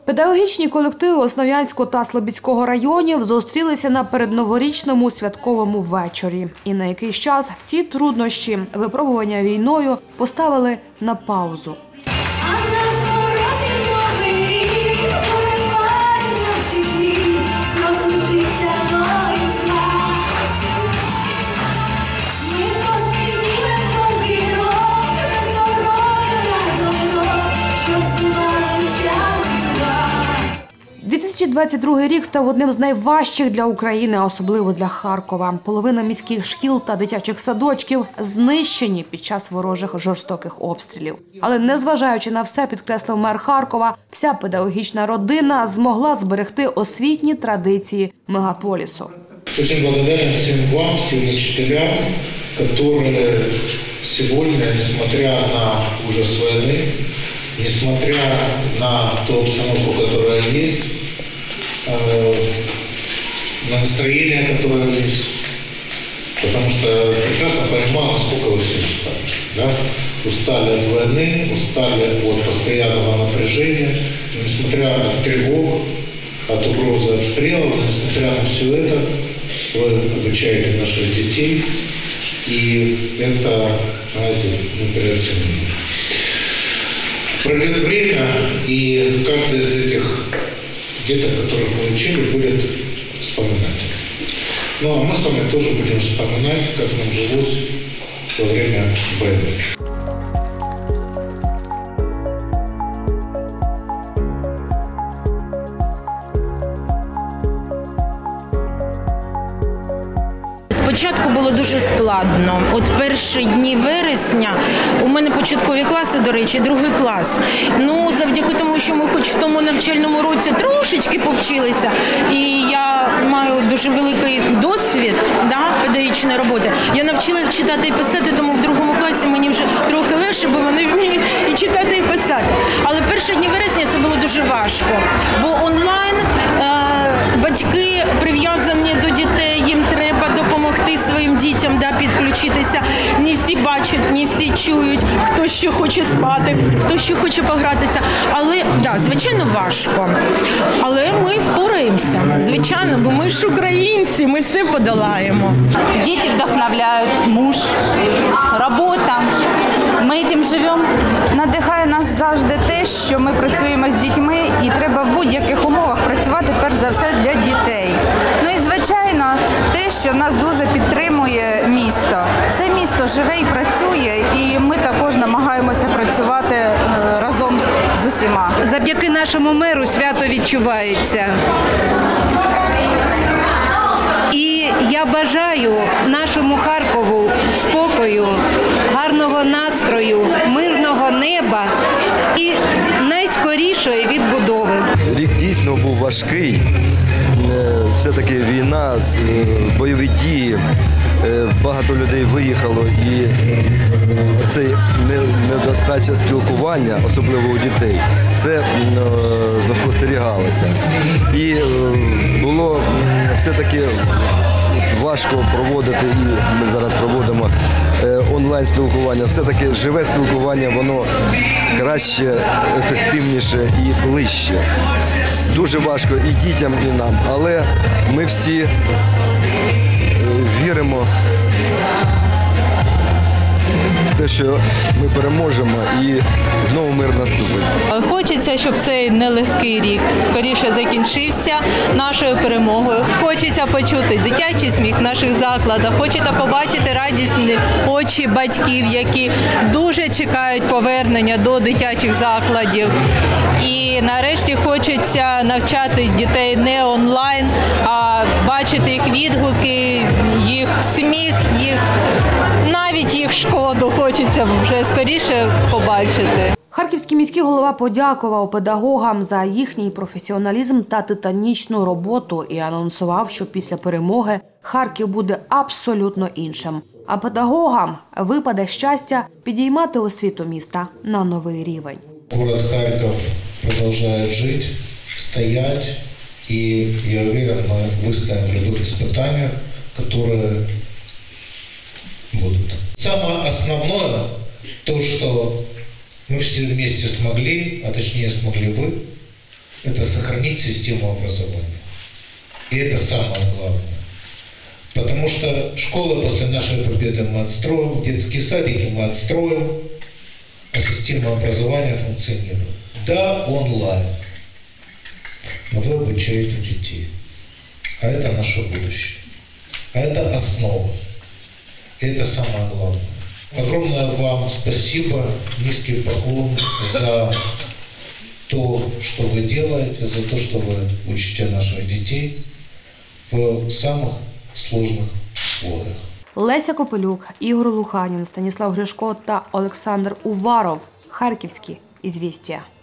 Педагогічні колективи Основ'янського та Слобідського районів зустрілися на передноворічному святковому вечорі. І на якийсь час всі труднощі, випробування війною поставили на паузу. 2022 рік став одним з найважчих для України, особливо для Харкова. Половина міських шкіл та дитячих садочків знищені під час ворожих жорстоких обстрілів. Але незважаючи на все, підкреслив мер Харкова, вся педагогічна родина змогла зберегти освітні традиції мегаполісу. Дуже благодарен всім вам, всім учителям, які сьогодні, несмотря на ужас війни, несмотря на ту обстановку, которая есть, на настроение, которое есть, потому что прекрасно понимаю, насколько вы все устали. Да? Устали от войны, устали от постоянного напряжения, несмотря на тревогу, от угрозы обстрелов, несмотря на все это, вы обучаете наших детей, и это, знаете, непереоценимо. Пройдет время, и каждый из этих деток, которых мы учили, будет вспоминать. Ну а мы с вами тоже будем вспоминать, как нам жилось во время войны. Спочатку було дуже складно. От перші дні вересня, у мене початкові класи, до речі, другий клас. Ну, завдяки тому, що ми хоч в тому навчальному році трошечки повчилися, і я маю дуже великий досвід педагогічної роботи. Я навчилася читати і писати, тому в другому класі мені вже трохи легше, бо вони вміють і читати, і писати. Але перші дні вересня це було дуже важко, бо онлайн батьки прив'язані до дітей, їм треба допомогти своїм дітям підключитися. Не всі бачать, не всі чують, хто ще хоче спати, хто ще хоче погратися. Але, звичайно, важко. Але ми впораємося, звичайно, бо ми ж українці, ми все подолаємо. Діти вдохновляють, муж, робота. Ми цим живемо. Надихає нас завжди те, що ми працюємо з дітьми і треба в будь-яких умовах працювати, перш за все, для дітей. Ну і, звичайно, те, що нас дуже підтримує місто. Все місто живе і працює, і ми також намагаємося працювати разом з усіма. Завдяки нашому меру свято відчувається. І я бажаю нашому Харкову спокою, гарного настрою, мирного неба і найскорішої відбудови. Рік дійсно був важкий. Все-таки війна, бойові дії, багато людей виїхало і цей недостача спілкування, особливо у дітей, це спостерігалося. І було все-таки важко проводити, і ми зараз проводимо онлайн-спілкування. Все-таки живе спілкування, воно краще, ефективніше і ближче. Дуже важко і дітям, і нам, але ми всі віримо в те, що ми переможемо і знову мир наступить. Хочеться, щоб цей нелегкий рік скоріше закінчився нашою перемогою. Хочеться почути дитячий сміх в наших закладах, хочеться побачити радісні очі батьків, які дуже чекають повернення до дитячих закладів. І нарешті хочеться навчати дітей не онлайн, а бачити їх відгуки, їх сміх, навіть їх шкоду хочеться вже скоріше побачити. Харківський міський голова подякував педагогам за їхній професіоналізм та титанічну роботу і анонсував, що після перемоги Харків буде абсолютно іншим. А педагогам випаде щастя підіймати освіту міста на новий рівень. Город Харків продовжує жити, стояти, і я уверен, ми вистоїмо в любых испытаниях, які будут. Самое основное, то, что мы все вместе смогли, а точнее смогли вы, это сохранить систему образования. И это самое главное. Потому что школы после нашей победы мы отстроим, детские садики мы отстроим, а система образования функционирует. Да, онлайн, но вы обучаете детей. А это наше будущее. А это основа. И это самое главное. Огромное вам спасибо, низкий поклон за то, что вы делаете, за то, что вы учите наших детей в самых сложних условиях. Леся Копилюк, Ігор Луханін, Станіслав Гришко та Олександр Уваров. Харківські «Ізвістія».